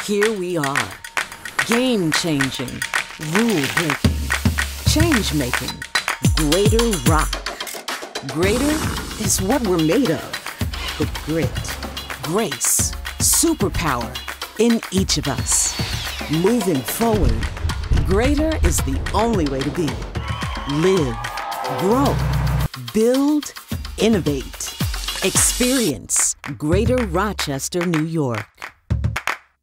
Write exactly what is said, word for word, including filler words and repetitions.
Here we are, game-changing, rule-breaking, change-making, Greater R O C. Greater is what we're made of. The grit, grace, superpower in each of us. Moving forward, Greater is the only way to be. Live, grow, build, innovate. Experience Greater Rochester, New York.